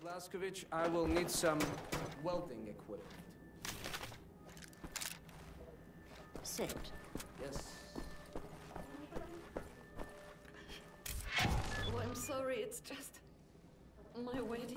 Blazkowicz, I will need some welding equipment. Sit. Yes. Oh, I'm sorry, it's just... my wedding.